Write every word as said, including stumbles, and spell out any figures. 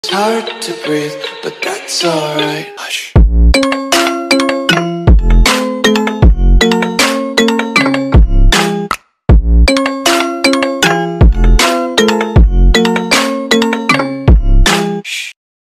It's hard to breathe, but that's alright. Hush.